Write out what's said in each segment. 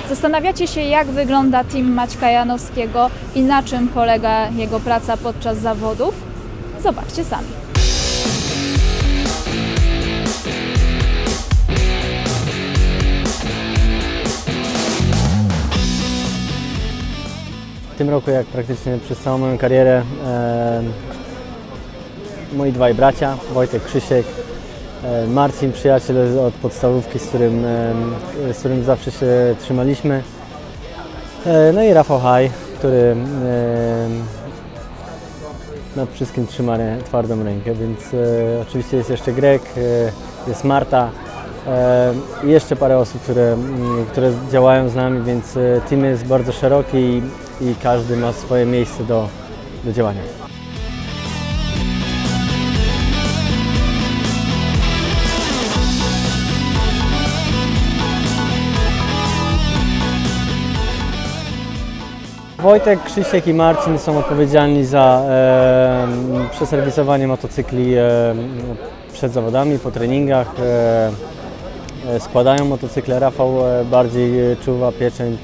Zastanawiacie się, jak wygląda team Maćka Janowskiego i na czym polega jego praca podczas zawodów? Zobaczcie sami. W tym roku, jak praktycznie przez całą moją karierę, moi dwaj bracia, Wojtek, Krzysiek, Marcin, przyjaciel od podstawówki, z którym zawsze się trzymaliśmy, no i Rafał Haj, który nad wszystkim trzyma twardą rękę, więc oczywiście jest jeszcze Greg, jest Marta i jeszcze parę osób, które działają z nami, więc team jest bardzo szeroki i każdy ma swoje miejsce do działania. Wojtek, Krzysiek i Marcin są odpowiedzialni za przeserwisowanie motocykli przed zawodami, po treningach. Składają motocykle. Rafał bardziej czuwa pieczeń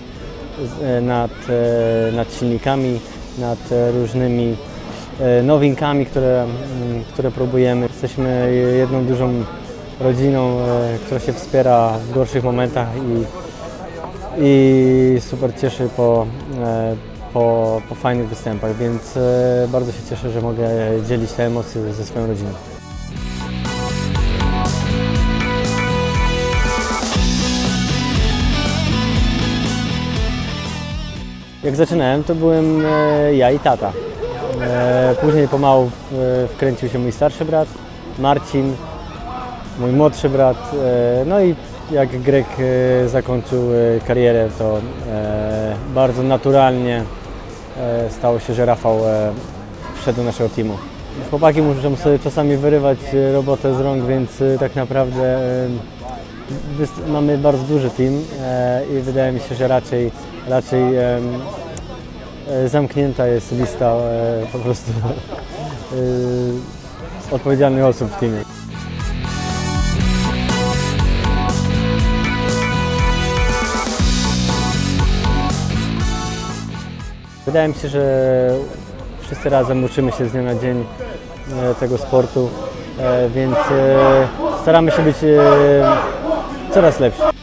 nad silnikami, nad różnymi nowinkami, które próbujemy. Jesteśmy jedną dużą rodziną, która się wspiera w gorszych momentach i super cieszy po fajnych występach, więc bardzo się cieszę, że mogę dzielić te emocje ze swoją rodziną. Jak zaczynałem, to byłem ja i tata. Później pomału wkręcił się mój starszy brat, Marcin, mój młodszy brat, no i jak Greg zakończył karierę, to bardzo naturalnie stało się, że Rafał wszedł do naszego teamu. Chłopaki muszą sobie czasami wyrywać robotę z rąk, więc tak naprawdę mamy bardzo duży team i wydaje mi się, że raczej zamknięta jest lista po prostu odpowiedzialnych osób w teamie. Wydaje mi się, że wszyscy razem uczymy się z dnia na dzień tego sportu, więc staramy się być coraz lepsi.